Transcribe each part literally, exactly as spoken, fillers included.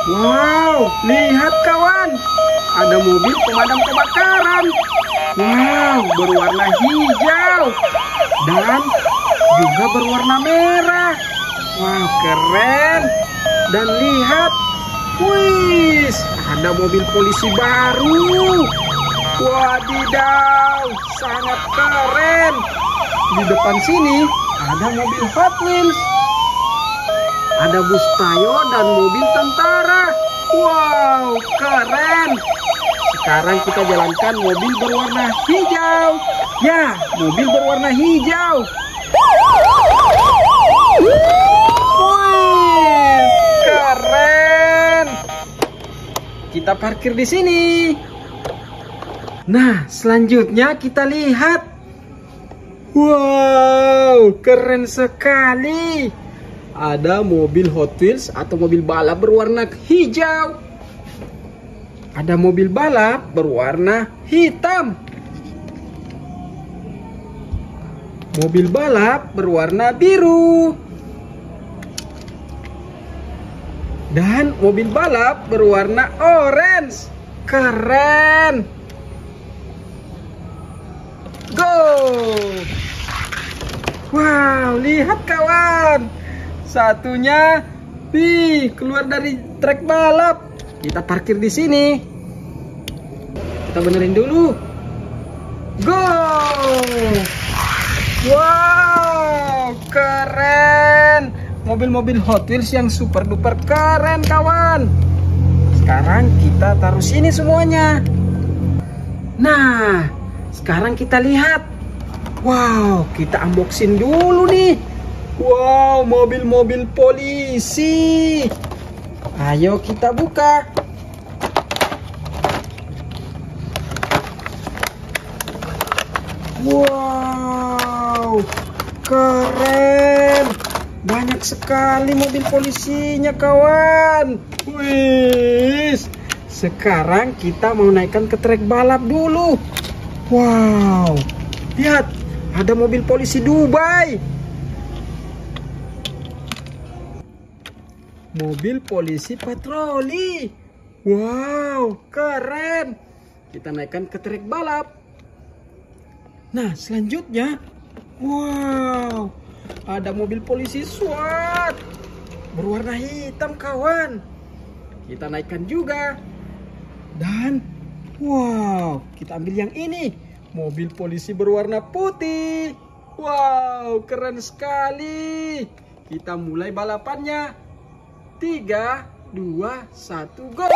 Wow, lihat kawan, ada mobil pemadam kebakaran. Wow, berwarna hijau dan juga berwarna merah. Wow, keren. Dan lihat, wih, ada mobil polisi baru. Wadidaw, sangat keren. Di depan sini ada mobil Hot Wheels, ada bus Tayo dan mobil tentara. Wow, keren. Sekarang kita jalankan mobil berwarna hijau. Ya, mobil berwarna hijau. Wih, keren. Kita parkir di sini. Nah, selanjutnya kita lihat. Wow, keren sekali. Ada mobil Hot Wheels atau mobil balap berwarna hijau. Ada mobil balap berwarna hitam. Mobil balap berwarna biru. Dan mobil balap berwarna orange. Keren. Go! Wow, lihat kawan. Satunya nih keluar dari trek balap. Kita parkir di sini. Kita benerin dulu. Go! Wow, keren. Mobil-mobil Hot Wheels yang super duper keren kawan. Sekarang kita taruh sini semuanya. Nah, sekarang kita lihat. Wow, kita unboxing dulu nih. Wow, mobil-mobil polisi. Ayo kita buka. Wow, keren. Banyak sekali mobil polisinya kawan. Wih, sekarang kita mau naikkan ke trek balap dulu. Wow, lihat, ada mobil polisi Dubai. Mobil polisi patroli. Wow, keren. Kita naikkan ke trek balap. Nah, selanjutnya, wow, ada mobil polisi SWAT berwarna hitam kawan. Kita naikkan juga. Dan wow, kita ambil yang ini, mobil polisi berwarna putih. Wow, keren sekali. Kita mulai balapannya. Tiga, dua, satu, go!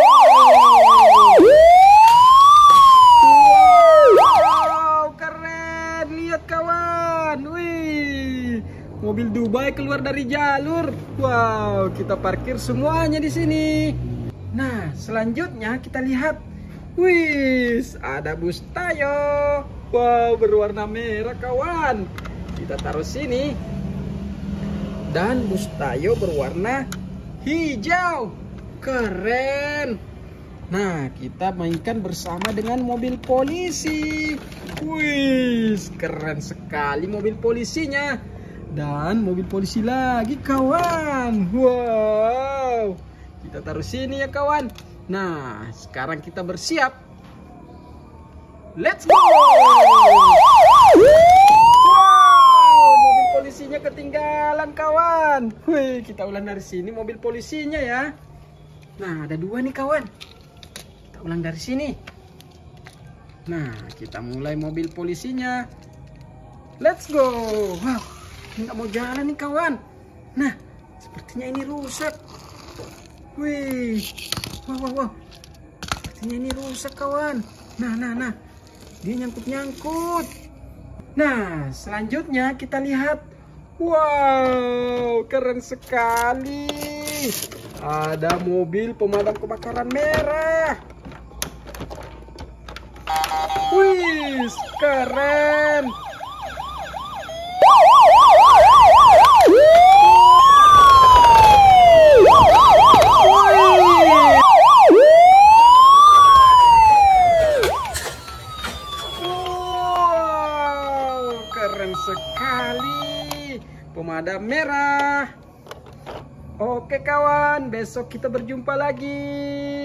Wow, keren. Lihat kawan. Wih, mobil Dubai keluar dari jalur. Wow, kita parkir semuanya di sini. Nah, selanjutnya kita lihat. Wih, ada bus Tayo. Wow, berwarna merah kawan. Kita taruh sini. Dan bus Tayo berwarna hijau. Keren. Nah, kita mainkan bersama dengan mobil polisi. Wih, keren sekali mobil polisinya. Dan mobil polisi lagi kawan. Wow, kita taruh sini ya kawan. Nah, sekarang kita bersiap. Let's go. Wow, mobil polisinya ketinggalan kawan. Wih, kita ulang dari sini mobil polisinya ya. Nah, ada dua nih kawan. Kita ulang dari sini. Nah, kita mulai mobil polisinya. Let's go. Wow, nggak mau jalan nih kawan. Nah, sepertinya ini rusak. Wih, wow, wow, wow. Sepertinya ini rusak kawan. Nah, nah, nah. Dia nyangkut-nyangkut. Nah, selanjutnya kita lihat. Wow, keren sekali. Ada mobil pemadam kebakaran merah. Wih, keren. Keren sekali, pemadam merah. Oke kawan. Besok kita berjumpa lagi.